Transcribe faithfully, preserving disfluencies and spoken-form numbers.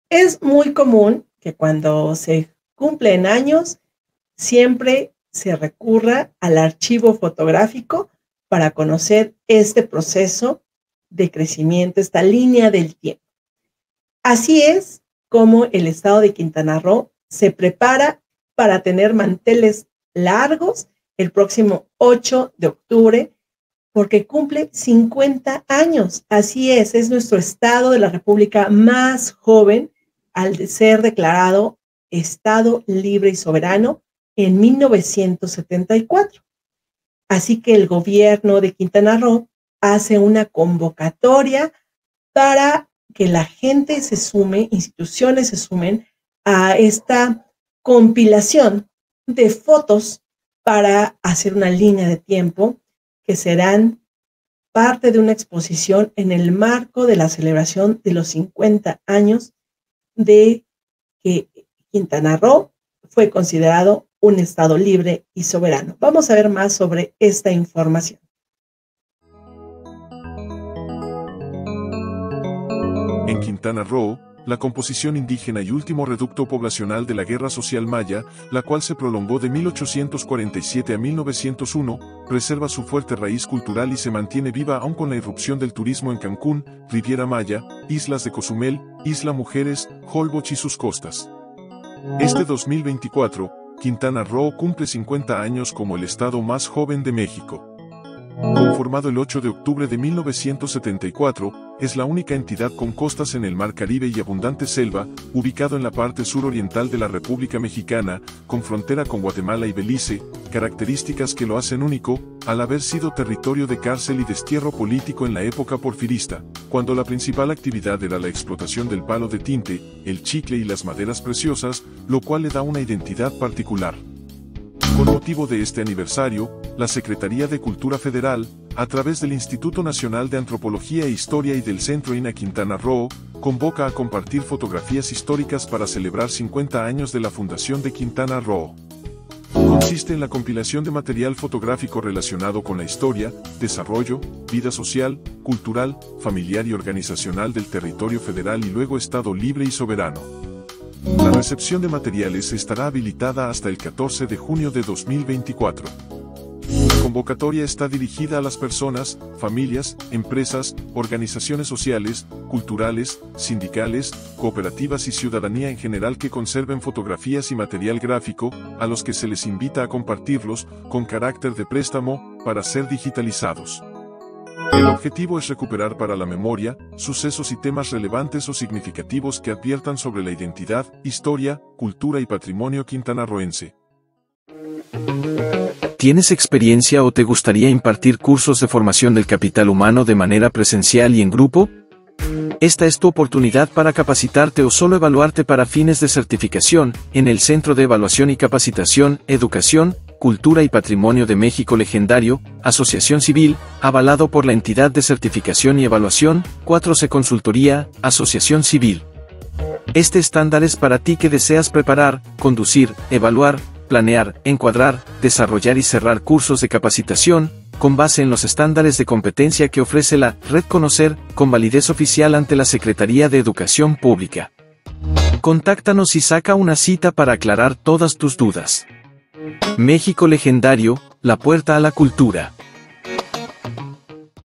Es muy común que cuando se cumplen años, siempre se recurra al archivo fotográfico para conocer este proceso de crecimiento, esta línea del tiempo. Así es como el estado de Quintana Roo se prepara para tener manteles largos el próximo ocho de octubre, porque cumple cincuenta años. Así es, es nuestro estado de la República más joven al ser declarado Estado Libre y Soberano en mil novecientos setenta y cuatro. Así que el gobierno de Quintana Roo hace una convocatoria para que la gente se sume, instituciones se sumen a esta compilación de fotos para hacer una línea de tiempo que serán parte de una exposición en el marco de la celebración de los cincuenta años de que Quintana Roo fue considerado un estado libre y soberano. Vamos a ver más sobre esta información. En Quintana Roo, la composición indígena y último reducto poblacional de la Guerra Social Maya, la cual se prolongó de mil ochocientos cuarenta y siete a mil novecientos uno, preserva su fuerte raíz cultural y se mantiene viva aún con la irrupción del turismo en Cancún, Riviera Maya, islas de Cozumel, Isla Mujeres, Holbox y sus costas. Este dos mil veinticuatro, Quintana Roo cumple cincuenta años como el estado más joven de México. Conformado el ocho de octubre de mil novecientos setenta y cuatro, es la única entidad con costas en el Mar Caribe y abundante selva, ubicado en la parte suroriental de la República Mexicana, con frontera con Guatemala y Belice, características que lo hacen único, al haber sido territorio de cárcel y destierro político en la época porfirista, cuando la principal actividad era la explotación del palo de tinte, el chicle y las maderas preciosas, lo cual le da una identidad particular. Con motivo de este aniversario, la Secretaría de Cultura Federal, a través del Instituto Nacional de Antropología e Historia y del Centro I N A Quintana Roo, convoca a compartir fotografías históricas para celebrar cincuenta años de la fundación de Quintana Roo. Consiste en la compilación de material fotográfico relacionado con la historia, desarrollo, vida social, cultural, familiar y organizacional del territorio federal y luego Estado libre y soberano. La recepción de materiales estará habilitada hasta el catorce de junio de dos mil veinticuatro. La convocatoria está dirigida a las personas, familias, empresas, organizaciones sociales, culturales, sindicales, cooperativas y ciudadanía en general que conserven fotografías y material gráfico, a los que se les invita a compartirlos, con carácter de préstamo, para ser digitalizados. El objetivo es recuperar para la memoria, sucesos y temas relevantes o significativos que adviertan sobre la identidad, historia, cultura y patrimonio quintanarroense. ¿Tienes experiencia o te gustaría impartir cursos de formación del capital humano de manera presencial y en grupo? Esta es tu oportunidad para capacitarte o solo evaluarte para fines de certificación, en el Centro de Evaluación y Capacitación, Educación, Cultura y Patrimonio de México Legendario, Asociación Civil, avalado por la entidad de certificación y evaluación, cuatro C Consultoría, Asociación Civil. Este estándar es para ti que deseas preparar, conducir, evaluar, planear, encuadrar, desarrollar y cerrar cursos de capacitación, con base en los estándares de competencia que ofrece la Red Conocer, con validez oficial ante la Secretaría de Educación Pública. Contáctanos y saca una cita para aclarar todas tus dudas. México Legendario, la puerta a la cultura.